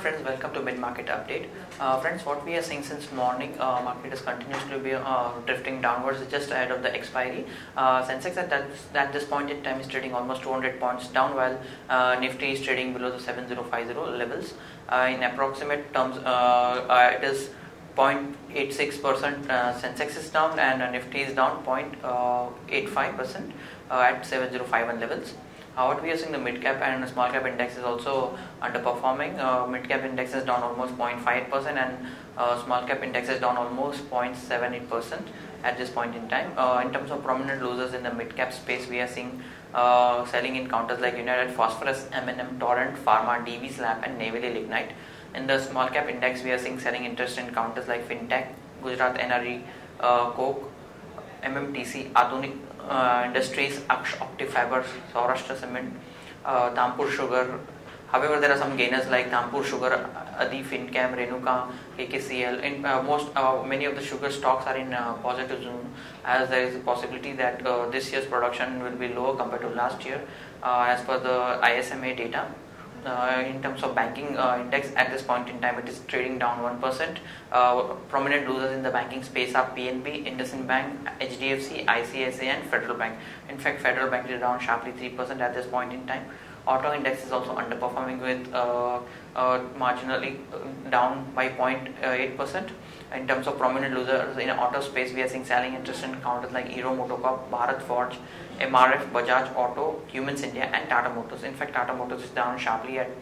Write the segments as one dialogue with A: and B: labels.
A: friends, welcome to mid-market update. Friends, what we are seeing since morning, market is continuously be drifting downwards just ahead of the expiry. Sensex at this point in time is trading almost 200 points down, while Nifty is trading below the 7050 levels. In approximate terms, it is 0.86%. Sensex is down and Nifty is down 0.85% at 7051 levels. What we are seeing, the mid cap and small cap index is also underperforming. Mid cap index is down almost 0.5% and small cap index is down almost 0.78% at this point in time. In terms of prominent losers in the mid cap space, we are seeing selling in counters like United Phosphorus, M&M, Torrent, Pharma, DV Slab and Naval Lignite. In the small cap index, we are seeing selling interest in counters like Fintech, Gujarat NRE, Coke, MMTC, Adunik Industries, Aksh Optifibers, Saurashtra Cement, Dhampur Sugar. However, there are some gainers like Dhampur Sugar, Adi, Fincam, Renuka, KKCL. In many of the sugar stocks are in positive zone, as there is a possibility that this year's production will be lower compared to last year, as per the ISMA data. In terms of banking index, at this point in time it is trading down 1%. Prominent losers in the banking space are PNB, IndusInd Bank, HDFC, ICICI and Federal Bank. In fact, Federal Bank is down sharply 3% at this point in time. Auto index is also underperforming with marginally down by 0.8%. In terms of prominent losers in auto space, we are seeing selling interest in counters like Hero MotoCorp, Bharat Forge, MRF, Bajaj Auto, Cummins India and Tata Motors. In fact, Tata Motors is down sharply at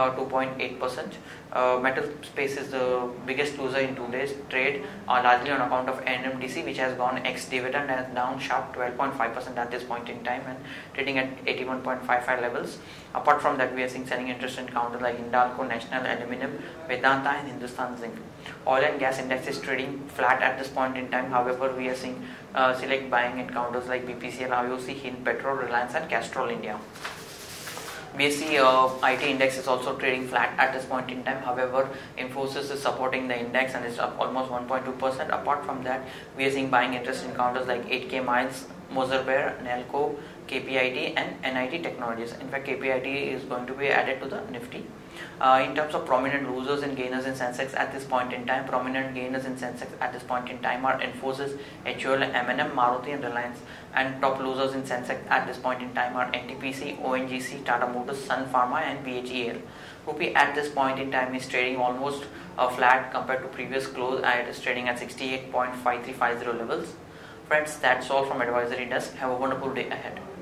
A: 2.8%. Metal space is the biggest loser in today's trade, largely on account of NMDC, which has gone ex-dividend and down sharp 12.5% at this point in time and trading at 81.55 levels. Apart from that, we are seeing selling interest in counters like Hindalco, National Aluminium, Vedanta and Hindustan Zinc. Oil and gas index is trading flat at this point in time. However, we are seeing select buying in counters like BPCL, IOC, Hind Petrol, Reliance and Castrol India. BSE IT index is also trading flat at this point in time. However, Infosys is supporting the index and is up almost 1.2%. Apart from that, we are seeing buying interest in counters like 8K Miles, Moser Bear, Nelco, KPIT and NIT Technologies. In fact, KPIT is going to be added to the Nifty. In terms of prominent losers and gainers in Sensex at this point in time, prominent gainers in Sensex at this point in time are Infosys, HUL, M&M, Maruti and Reliance. And top losers in Sensex at this point in time are NTPC, ONGC, Tata Motors, Sun Pharma and BHEL. Rupee at this point in time is trading almost flat compared to previous close. It is trading at 68.5350 levels. Friends, that's all from Advisory Desk. Have a wonderful day ahead.